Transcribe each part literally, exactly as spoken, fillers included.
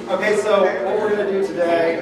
Okay, so what we're going to do today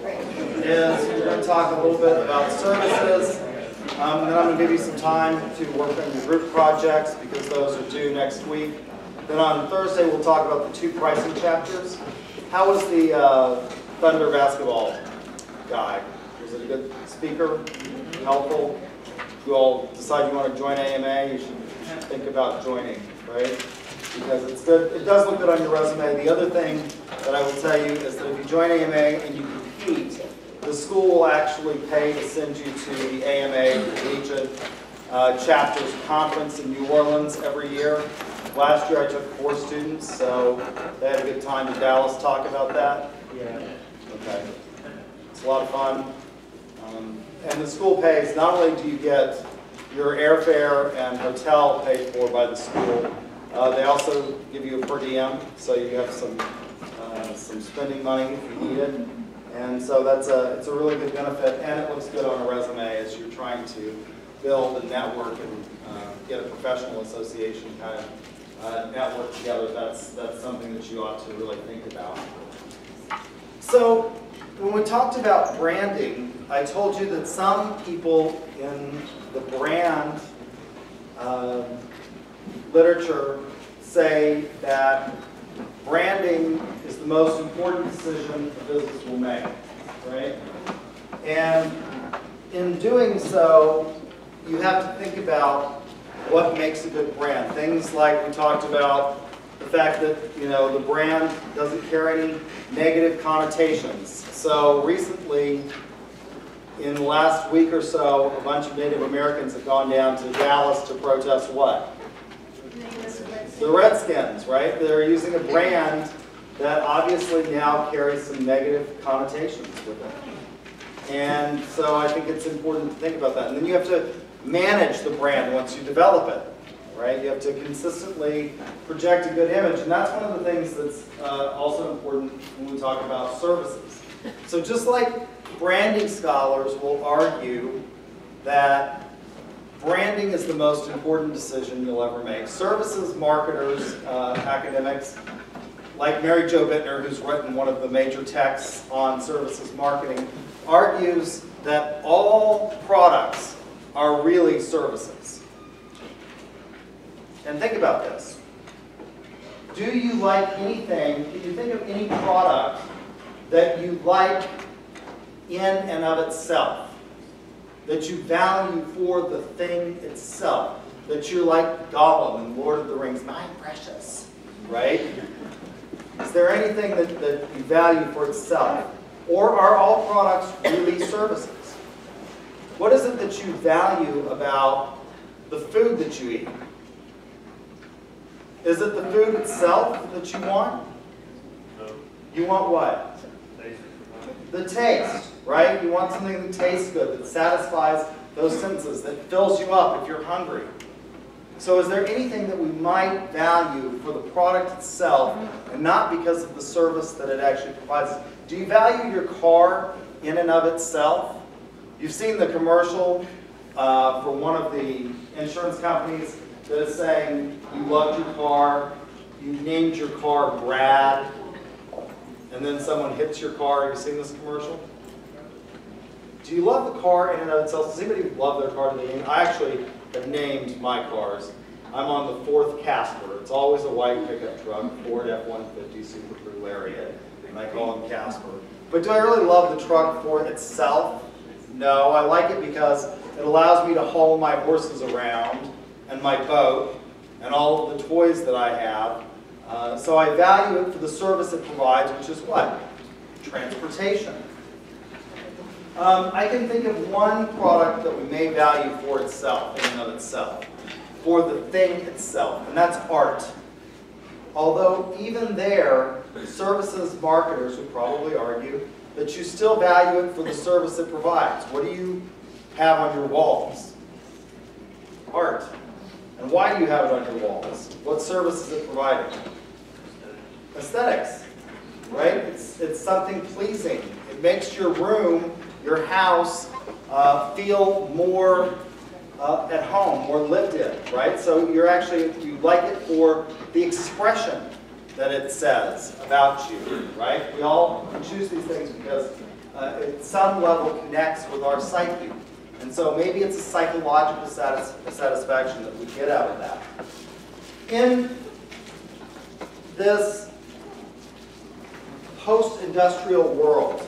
is we're going to talk a little bit about services. Um, then I'm going to give you some time to work on your group projects because those are due next week. Then on Thursday we'll talk about the two pricing chapters. How was the uh, Thunder basketball guy? Was it a good speaker? Helpful? If you all decide you want to join A M A, you should think about joining, right? Because it's good. It does look good on your resume. The other thing that I will tell you is that if you join A M A and you compete, the school will actually pay to send you to the A M A Collegiate uh, Chapters Conference in New Orleans every year. Last year I took four students, so they had a good time in Dallas. Talk about that? Yeah. Okay. It's a lot of fun. Um, and the school pays, not only do you get your airfare and hotel paid for by the school, uh, they also give you a per diem, so you have some uh, some spending money if you need it. And so that's a, it's a really good benefit, and it looks good on a resume as you're trying to build a network and uh, get a professional association kind of uh, network together. That's, that's something that you ought to really think about. So when we talked about branding, I told you that some people in the brand uh, literature say that branding is the most important decision a business will make, right? And in doing so, you have to think about what makes a good brand. Things like we talked about the fact that, you know, the brand doesn't carry any negative connotations. So recently, in the last week or so, a bunch of Native Americans have gone down to Dallas to protest what? The Redskins, right? They're using a brand that obviously now carries some negative connotations with it. And so I think it's important to think about that. And then you have to manage the brand once you develop it, right? You have to consistently project a good image. And that's one of the things that's uh, also important when we talk about services. So just like branding scholars will argue that branding is the most important decision you'll ever make, services marketers, uh, academics, like Mary Jo Bittner, who's written one of the major texts on services marketing, argues that all products are really services. And think about this. Do you like anything, can you think of any product that you like in and of itself? That you value for the thing itself? That you're like Gollum in Lord of the Rings, my precious, right? Is there anything that, that you value for itself? Or are all products really services? What is it that you value about the food that you eat? Is it the food itself that you want? No. You want what? The taste, right? You want something that tastes good, that satisfies those senses, that fills you up if you're hungry. So is there anything that we might value for the product itself and not because of the service that it actually provides? Do you value your car in and of itself? You've seen the commercial uh, for one of the insurance companies that is saying you loved your car, you named your car Brad, and then someone hits your car. Have you seen this commercial? Do you love the car in and of itself? Does anybody love their car to name? I actually have named my cars. I'm on the fourth Casper. It's always a white pickup truck, Ford F one fifty Super Crew Lariat, and I call them Casper. But do I really love the truck for itself? No, I like it because it allows me to haul my horses around and my boat and all of the toys that I have. Uh, so I value it for the service it provides, which is what? Transportation. Um, I can think of one product that we may value for itself, in and of itself, for the thing itself, and that's art. Although even there, services marketers would probably argue that you still value it for the service it provides. What do you have on your walls? Art. And why do you have it on your walls? What service is it providing? Aesthetics, right? It's, it's something pleasing. It makes your room, your house, uh, feel more uh, at home, more lived in, right? So you're actually, you like it for the expression that it says about you, right? We all choose these things because uh, it, at some level, connects with our psyche. And so maybe it's a psychological satis satisfaction that we get out of that. In this post-industrial world,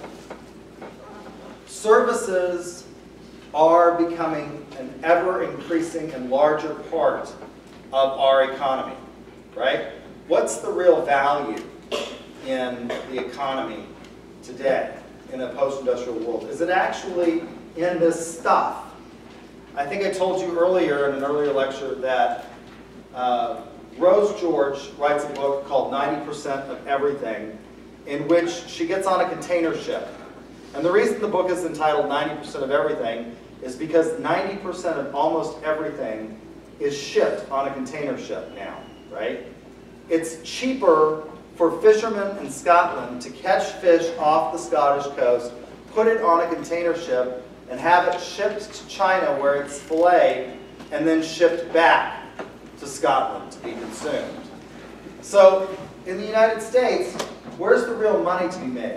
services are becoming an ever-increasing and larger part of our economy, right? What's the real value in the economy today in a post-industrial world? Is it actually in this stuff? I think I told you earlier in an earlier lecture that uh, Rose George writes a book called ninety percent of Everything, in which she gets on a container ship. And the reason the book is entitled ninety percent of Everything is because ninety percent of almost everything is shipped on a container ship now, right? It's cheaper for fishermen in Scotland to catch fish off the Scottish coast, put it on a container ship, and have it shipped to China where it's filleted, and then shipped back to Scotland to be consumed. So, in the United States, where's the real money to be made?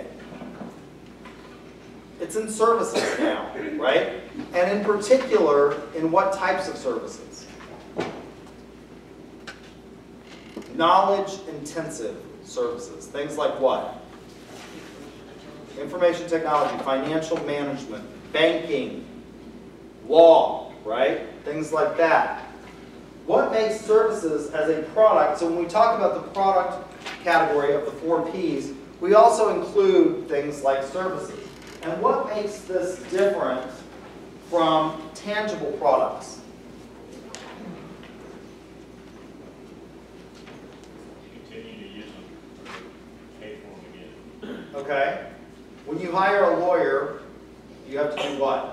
It's in services now, right? And in particular, in what types of services? Knowledge-intensive services. Things like what? Information technology, financial management, banking, law, right? Things like that. What makes services as a product? So when we talk about the product category of the four Ps, we also include things like services. And what makes this different from tangible products? Continue to use them, pay for them again. Okay. When you hire a lawyer, you have to do what?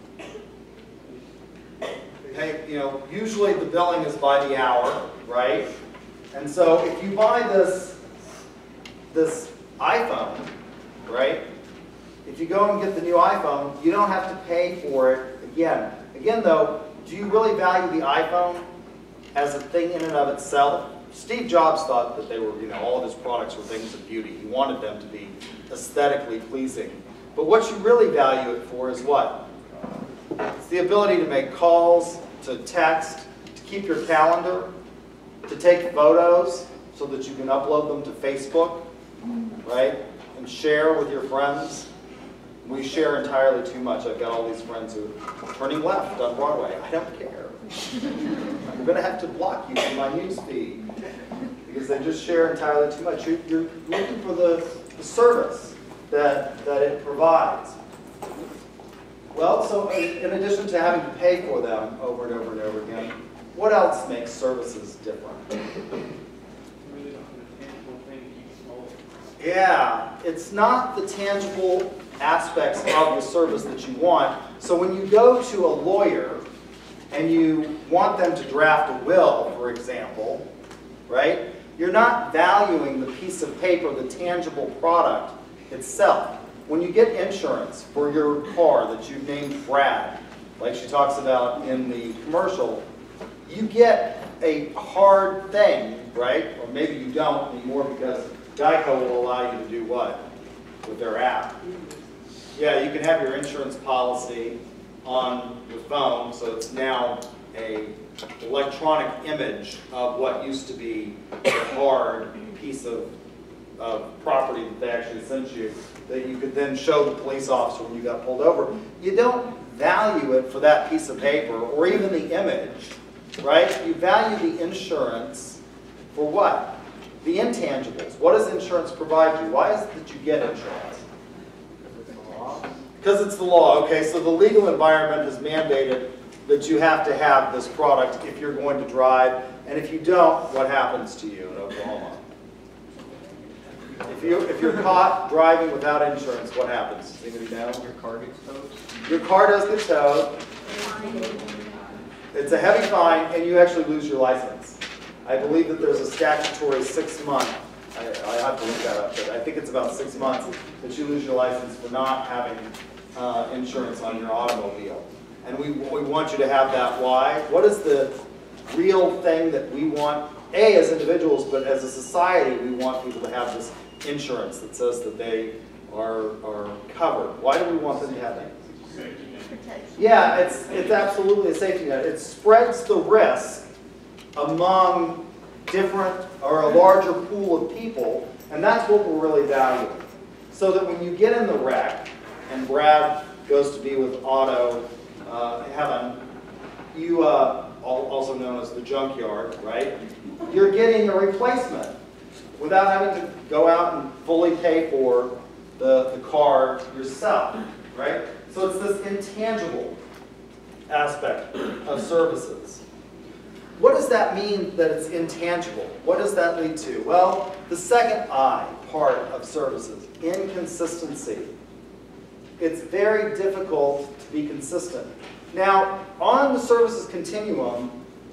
Hey, you know, usually the billing is by the hour, right? And so if you buy this, this iPhone, right? If you go and get the new iPhone, you don't have to pay for it again. Again, though, do you really value the iPhone as a thing in and of itself? Steve Jobs thought that they were, you know, all of his products were things of beauty. He wanted them to be aesthetically pleasing. But what you really value it for is what? It's the ability to make calls, to text, to keep your calendar, to take photos so that you can upload them to Facebook, right? And share with your friends. We share entirely too much. I've got all these friends who are turning left on Broadway. I don't care. I'm going to have to block you from my news feed because they just share entirely too much. You're, you're looking for the, the service that, that it provides. Well, so in addition to having to pay for them over and over and over again, what else makes services different? Yeah, it's not the tangible aspects of the service that you want. So when you go to a lawyer and you want them to draft a will, for example, right? You're not valuing the piece of paper, the tangible product itself. When you get insurance for your car that you've named Brad, like she talks about in the commercial, you get a hard thing, right? Or maybe you don't anymore because Geico will allow you to do what with their app? Yeah, you can have your insurance policy on your phone, so it's now a electronic image of what used to be a hard piece of, of property that they actually sent you, that you could then show the police officer when you got pulled over. You don't value it for that piece of paper or even the image, right? You value the insurance for what? The intangibles. What does insurance provide you? Why is it that you get insurance? Because it's the law. Okay, so the legal environment has mandated that you have to have this product if you're going to drive, and if you don't, what happens to you in Oklahoma? If, you, if you're caught driving without insurance, what happens? Does anybody know? Your car gets towed? Your car does get towed. It's a heavy fine, and you actually lose your license. I believe that there's a statutory six-month, I, I have to look that up, but I think it's about six months that you lose your license for not having uh, insurance on your automobile. And we, we want you to have that. Why? What is the real thing that we want A, as individuals, but as a society, we want people to have this insurance that says that they are, are covered. Why do we want them to have that? Yeah, it's, it's absolutely a safety net. It spreads the risk among different or a larger pool of people, and that's what we're really valuing. So that when you get in the wreck, and Brad goes to be with Auto uh, Heaven, you, uh, also known as the junkyard, right? You're getting a replacement without having to go out and fully pay for the, the car yourself, right? So it's this intangible aspect of services. What does that mean that it's intangible? What does that lead to? Well, the second I part of services, inconsistency. It's very difficult to be consistent. Now, on the services continuum,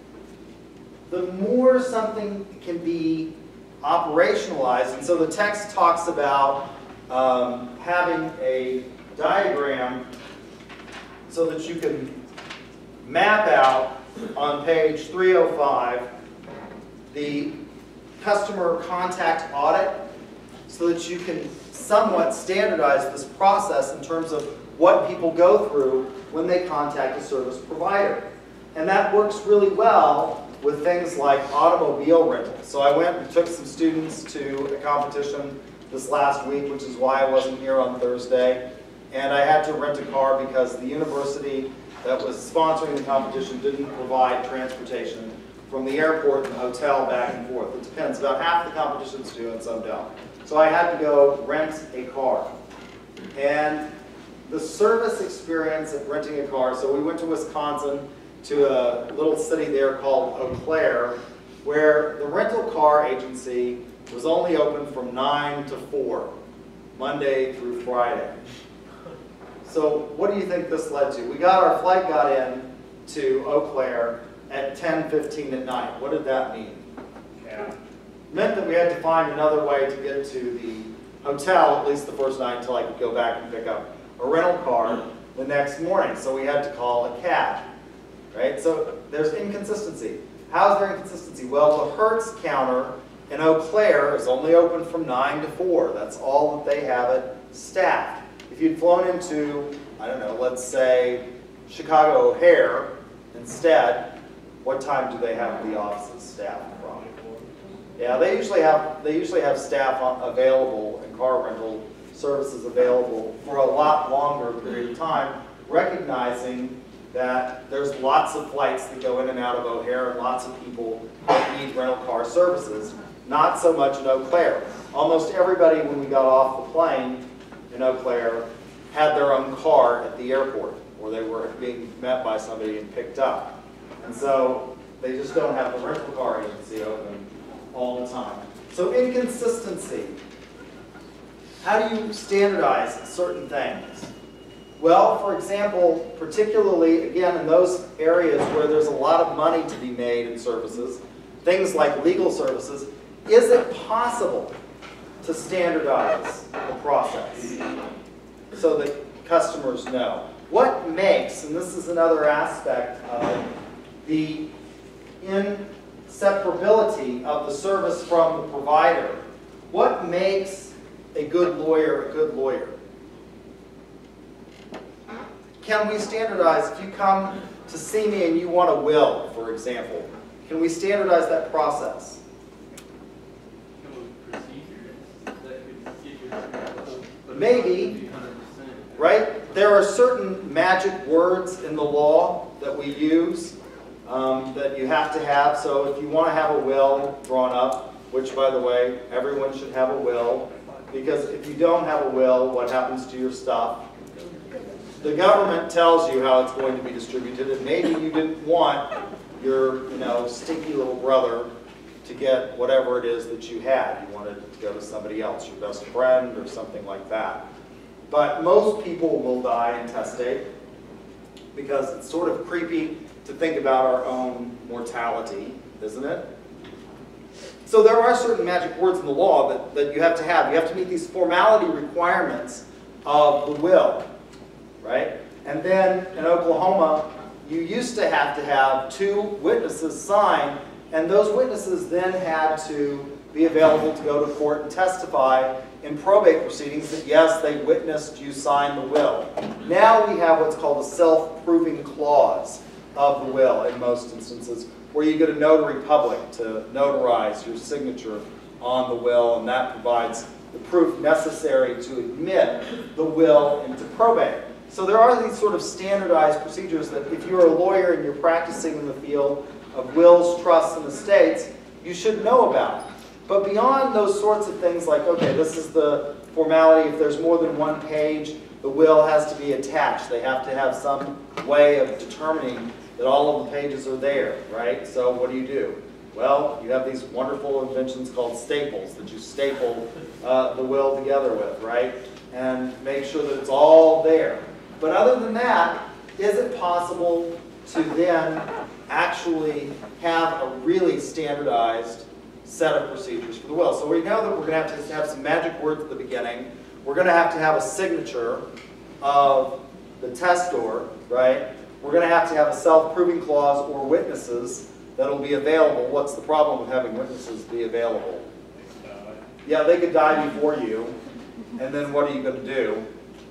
the more something can be operationalized, and so the text talks about um, having a diagram so that you can map out on page three oh five the customer contact audit so that you can somewhat standardize this process in terms of what people go through when they contact a service provider. And that works really well with things like automobile rental. So I went and took some students to a competition this last week, which is why I wasn't here on Thursday. And I had to rent a car because the university that was sponsoring the competition didn't provide transportation from the airport and the hotel back and forth. It depends. About half the competitions do and some don't. So I had to go rent a car. And the service experience of renting a car, so we went to Wisconsin to a little city there called Eau Claire, where the rental car agency was only open from nine to four, Monday through Friday. So what do you think this led to? We got our flight got in to Eau Claire at ten fifteen at night. What did that mean? Yeah. Meant that we had to find another way to get to the hotel, at least the first night, until I could go back and pick up a rental car the next morning. So we had to call a cab, right? So there's inconsistency. How's there inconsistency? Well, the Hertz counter in Eau Claire is only open from nine to four. That's all that they have it staffed. If you'd flown into, I don't know, let's say Chicago O'Hare instead, what time do they have the offices staffed from? Yeah, they usually have they usually have staff available and car rental services available for a lot longer period of time, recognizing that there's lots of flights that go in and out of O'Hare and lots of people that need rental car services. Not so much in Eau Claire. Almost everybody, when we got off the plane in Eau Claire, had their own car at the airport, or they were being met by somebody and picked up. And so they just don't have the rental car agency open all the time. So inconsistency. How do you standardize certain things? Well, for example, particularly, again, in those areas where there's a lot of money to be made in services, things like legal services, is it possible to standardize the process so that customers know? What makes, and this is another aspect of the inseparability of the service from the provider, what makes a good lawyer a good lawyer? Can we standardize, if you come to see me and you want a will, for example, can we standardize that process? Maybe, right? There are certain magic words in the law that we use um, that you have to have. So if you want to have a will drawn up, which, by the way, everyone should have a will, because if you don't have a will, what happens to your stuff? The government tells you how it's going to be distributed, and maybe you didn't want your, you know, stinky little brother to get whatever it is that you had. You wanted it to go to somebody else, your best friend or something like that. But most people will die intestate because it's sort of creepy to think about our own mortality, isn't it? So there are certain magic words in the law that, that you have to have. You have to meet these formality requirements of the will, right? And then in Oklahoma, you used to have to have two witnesses sign And those witnesses then had to be available to go to court and testify in probate proceedings that yes, they witnessed you sign the will. Now we have what's called a self-proving clause of the will in most instances, where you get a notary public to notarize your signature on the will, and that provides the proof necessary to admit the will into probate. So there are these sort of standardized procedures that if you're a lawyer and you're practicing in the field of wills, trusts, and estates, you should know about. But beyond those sorts of things like, okay, this is the formality, if there's more than one page, the will has to be attached. They have to have some way of determining that all of the pages are there, right? So what do you do? Well, you have these wonderful inventions called staples that you staple uh, the will together with, right? And make sure that it's all there. But other than that, is it possible to then actually have a really standardized set of procedures for the will? So we know that we're going to have to have some magic words at the beginning. We're going to have to have a signature of the testor, right? We're going to have to have a self-proving clause or witnesses that will be available. What's the problem with having witnesses be available? Yeah, they could die before you, and then what are you going to do?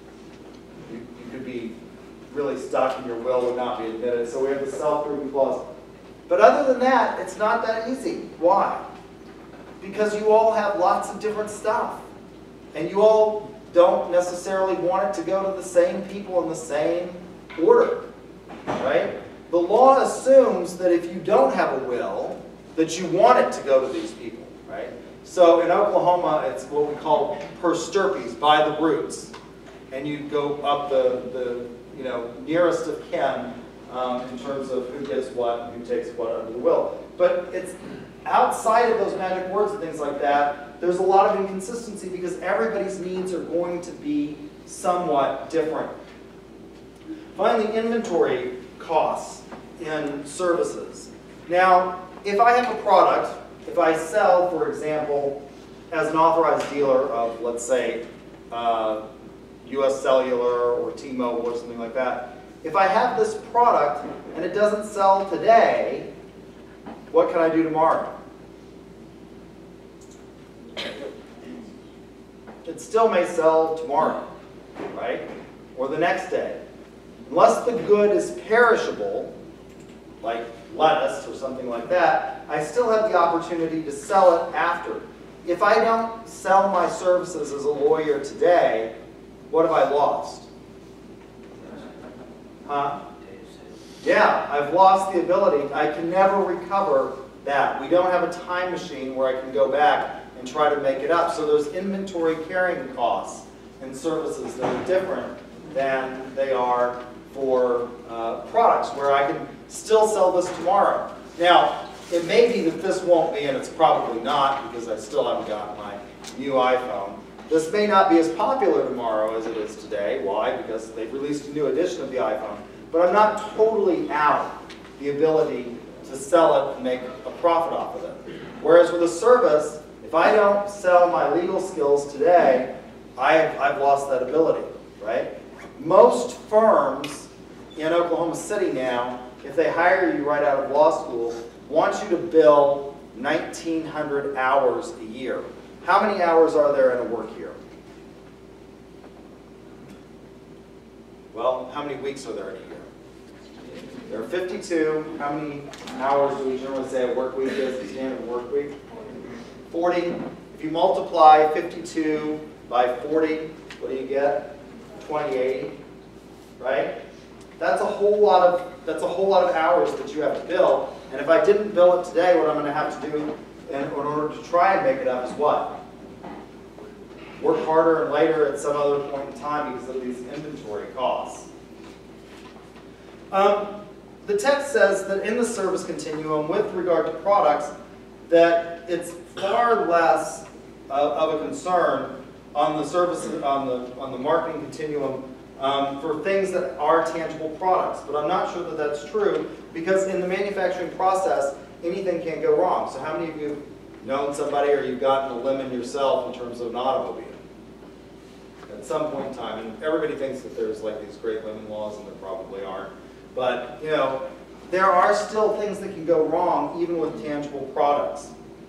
You, you could be really stuck and your will would not be admitted. So we have the self-proving clause. But other than that, it's not that easy. Why? Because you all have lots of different stuff. And you all don't necessarily want it to go to the same people in the same order. Right? The law assumes that if you don't have a will, that you want it to go to these people. Right? So in Oklahoma, it's what we call per stirpes, by the roots. And you go up the, the you know, nearest of kin um, in terms of who gets what and who takes what under the will. But it's outside of those magic words and things like that, there's a lot of inconsistency because everybody's needs are going to be somewhat different. Finally, inventory costs in services. Now, if I have a product, if I sell, for example, as an authorized dealer of, let's say, uh, U S Cellular or T-Mobile or something like that, if I have this product and it doesn't sell today, what can I do tomorrow? It still may sell tomorrow, right? Or the next day. Unless the good is perishable, like lettuce or something like that, I still have the opportunity to sell it after. If I don't sell my services as a lawyer today, what have I lost? Huh? Yeah, I've lost the ability. I can never recover that. We don't have a time machine where I can go back and try to make it up. So there's inventory carrying costs in services that are different than they are for uh, products, where I can still sell this tomorrow. Now, it may be that this won't be, and it's probably not, because I still haven't gotten my new iPhone. This may not be as popular tomorrow as it is today. Why? Because they've released a new edition of the iPhone. But I'm not totally out the ability to sell it and make a profit off of it. Whereas with a service, if I don't sell my legal skills today, I've, I've lost that ability, right? Most firms in Oklahoma City now, if they hire you right out of law school, want you to bill nineteen hundred hours a year. How many hours are there in a work year? Well, how many weeks are there in a year? There are fifty-two. How many hours do we generally say a work week is, a standard work week? forty. If you multiply fifty-two by forty, what do you get? twenty eighty, right? That's a whole lot of that's a whole lot of hours that you have to bill. And if I didn't bill it today, what I'm going to have to do in order to try and make it up is what? Work harder and later at some other point in time because of these inventory costs. Um, the text says that in the service continuum, with regard to products, that it's far less uh, of a concern on the service on the on the marketing continuum um, for things that are tangible products. But I'm not sure that that's true because in the manufacturing process, anything can go wrong. So how many of you have known somebody or you've gotten a lemon yourself in terms of an automobile? At some point in time, and everybody thinks that there's like these great lemon laws, and there probably aren't. But you know, there are still things that can go wrong even with tangible products.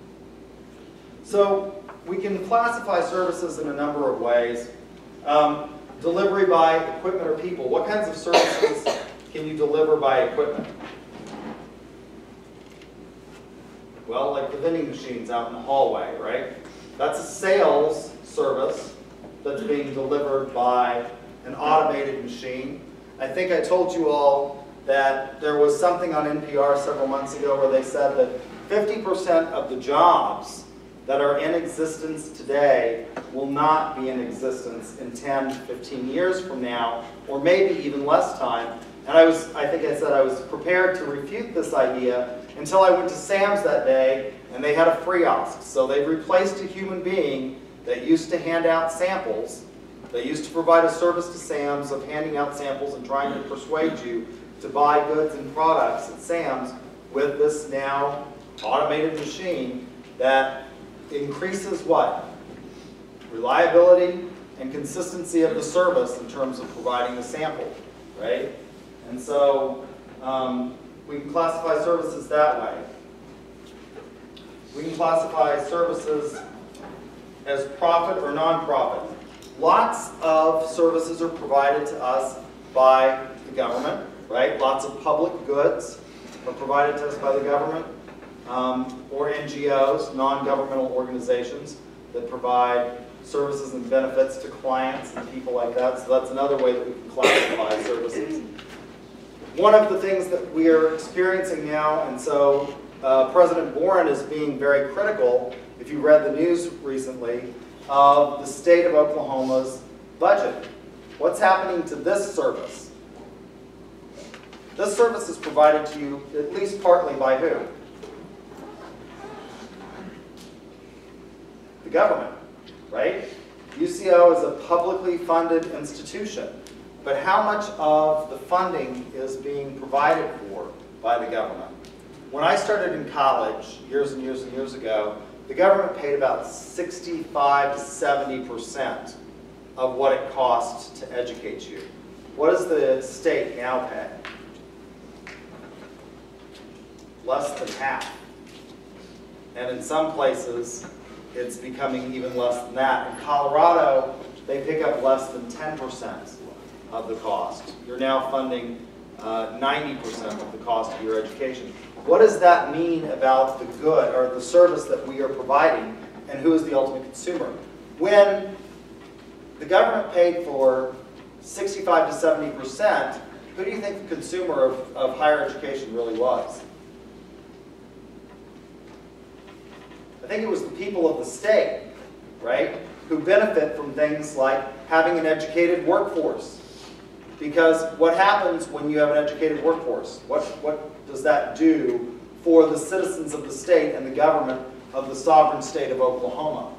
So we can classify services in a number of ways. Um, delivery by equipment or people. What kinds of services can you deliver by equipment? Well, like the vending machines out in the hallway, right? That's a sales service that's being delivered by an automated machine. I think I told you all that there was something on N P R several months ago where they said that fifty percent of the jobs that are in existence today will not be in existence in ten, fifteen years from now, or maybe even less time. And I was, I think I said I was prepared to refute this idea until I went to Sam's that day and they had a kiosk. So they replaced a human being that used to hand out samples. They used to provide a service to Sam's of handing out samples and trying to persuade you to buy goods and products at Sam's with this now automated machine that increases what? Reliability and consistency of the service in terms of providing the sample, right? And so um, we can classify services that way. We can classify services as profit or non-profit. Lots of services are provided to us by the government, right? Lots of public goods are provided to us by the government, um, or N G Os, non-governmental organizations that provide services and benefits to clients and people like that. So that's another way that we can classify services. One of the things that we are experiencing now, and so uh, President Warren is being very critical, if you read the news recently, of the state of Oklahoma's budget. What's happening to this service? This service is provided to you at least partly by who? The government, right? U C O is a publicly funded institution, but how much of the funding is being provided for by the government? When I started in college, years and years and years ago, the government paid about sixty-five to seventy percent of what it costs to educate you. What does the state now pay? Less than half. And in some places, it's becoming even less than that. In Colorado, they pick up less than ten percent of the cost. You're now funding uh, ninety percent of the cost of your education. What does that mean about the good or the service that we are providing, and who is the ultimate consumer? When the government paid for sixty-five to seventy percent, who do you think the consumer of, of higher education really was? I think it was the people of the state, right, who benefit from things like having an educated workforce. Because what happens when you have an educated workforce? What, what does that do for the citizens of the state and the government of the sovereign state of Oklahoma?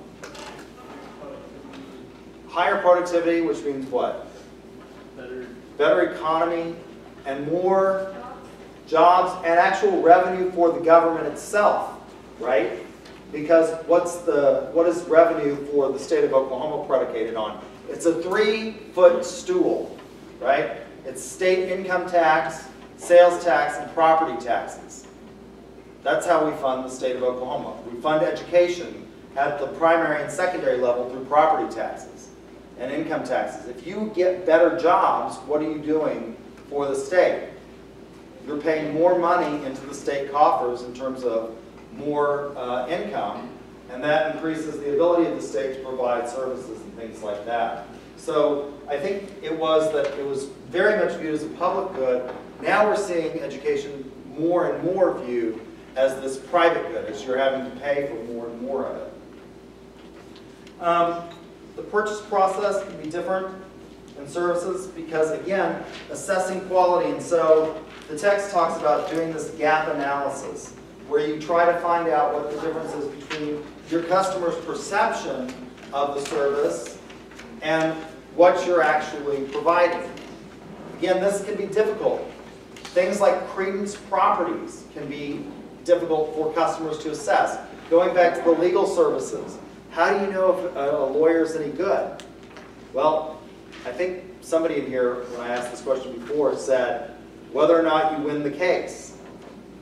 Higher productivity, which means what? Better. Better economy and more jobs and actual revenue for the government itself, right? Because what's the, what is revenue for the state of Oklahoma predicated on? It's a three-foot stool, right? It's state income tax, sales tax, and property taxes. That's how we fund the state of Oklahoma. We fund education at the primary and secondary level through property taxes and income taxes. If you get better jobs, what are you doing for the state? You're paying more money into the state coffers in terms of more uh, income, and that increases the ability of the state to provide services and things like that. So I think it was that it was very much viewed as a public good. Now we're seeing education more and more viewed as this private good, as you're having to pay for more and more of it. Um, the purchase process can be different in services because, again, assessing quality. And so the text talks about doing this gap analysis, where you try to find out what the difference is between your customer's perception of the service and what you're actually providing. Again, this can be difficult. Things like credence properties can be difficult for customers to assess. Going back to the legal services, how do you know if a lawyer is any good? Well, I think somebody in here, when I asked this question before, said whether or not you win the case.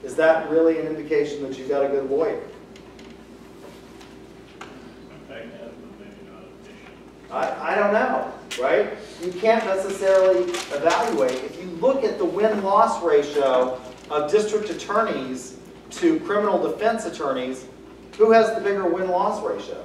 is that really an indication that you've got a good lawyer? I, I don't know, right? You can't necessarily evaluate. If you look at the win-loss ratio of district attorneys to criminal defense attorneys, who has the bigger win-loss ratio?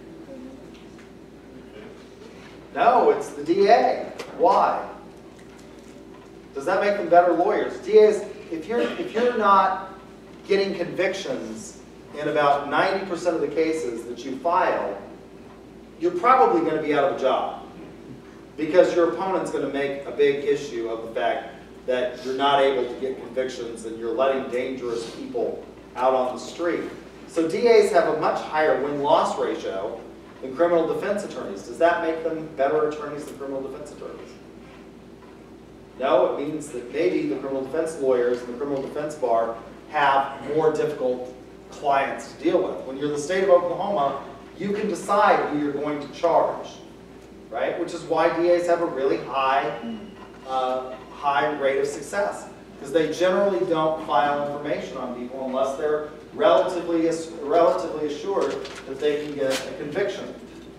No, it's the D A. Why? Does that make them better lawyers? D As, if you're, if you're not getting convictions in about ninety percent of the cases that you file, you're probably going to be out of a job, because your opponent's going to make a big issue of the fact that you're not able to get convictions and you're letting dangerous people out on the street. So D As have a much higher win-loss ratio than criminal defense attorneys. Does that make them better attorneys than criminal defense attorneys? No, it means that maybe the criminal defense lawyers and the criminal defense bar have more difficult clients to deal with. When you're the state of Oklahoma, you can decide who you're going to charge, right? Which is why D As have a really high, uh, high rate of success, because they generally don't file information on people unless they're relatively, relatively assured that they can get a conviction.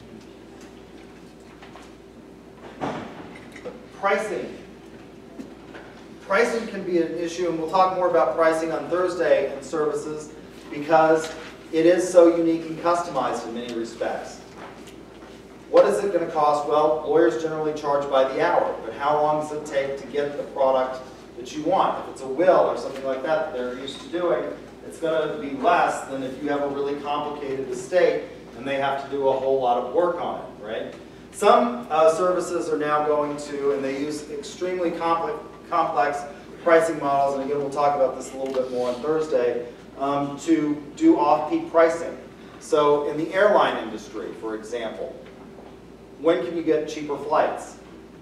Pricing. Pricing can be an issue, and we'll talk more about pricing on Thursday in services, because it is so unique and customized in many respects. What is it going to cost? Well, lawyers generally charge by the hour, but how long does it take to get the product that you want? If it's a will or something like that that they're used to doing, it's going to be less than if you have a really complicated estate and they have to do a whole lot of work on it, right? Some uh, services are now going to, and they use extremely complex, complex pricing models, and again we'll talk about this a little bit more on Thursday, um, to do off-peak pricing. So in the airline industry, for example, when can you get cheaper flights?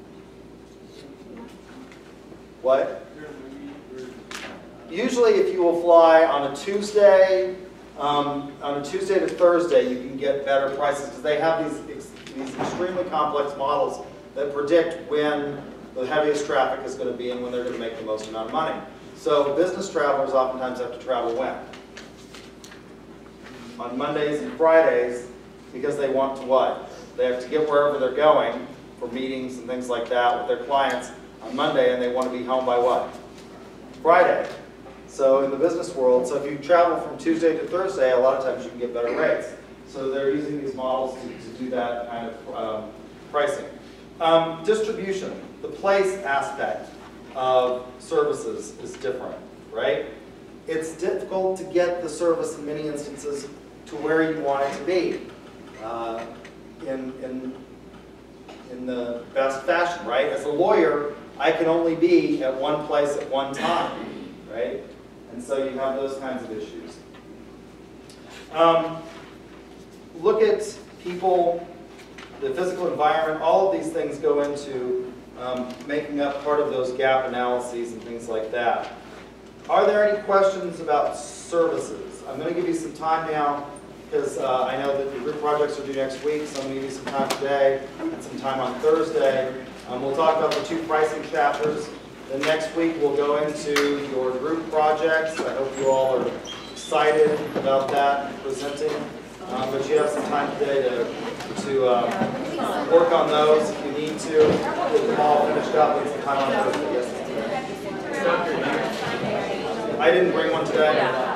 What? Usually if you will fly on a Tuesday, um, on a Tuesday to Thursday, you can get better prices, because they have these, these extremely complex models that predict when the heaviest traffic is going to be and when they're going to make the most amount of money. So business travelers oftentimes have to travel when? On Mondays and Fridays, because they want to what? They have to get wherever they're going for meetings and things like that with their clients on Monday, and they want to be home by what? Friday. So in the business world, so if you travel from Tuesday to Thursday, a lot of times you can get better rates. So they're using these models to, to do that kind of um, pricing. Um, distribution, the place aspect of services is different, right? It's difficult to get the service in many instances to where you want it to be uh, in, in, in the best fashion, right? As a lawyer, I can only be at one place at one time, right? And so you have those kinds of issues. Um, look at people, the physical environment, all of these things go into um, making up part of those gap analyses and things like that. Are there any questions about services? I'm going to give you some time now, because uh, I know that the group projects are due next week, so I'm going to give you some time today and some time on Thursday. Um, we'll talk about the two pricing chapters. Then next week we'll go into your group projects. I hope you all are excited about that and presenting. Um, but you have some time today to, to uh, work on those if you need to. Get them all finished up and some time on Thursday. Yes. I didn't bring one today.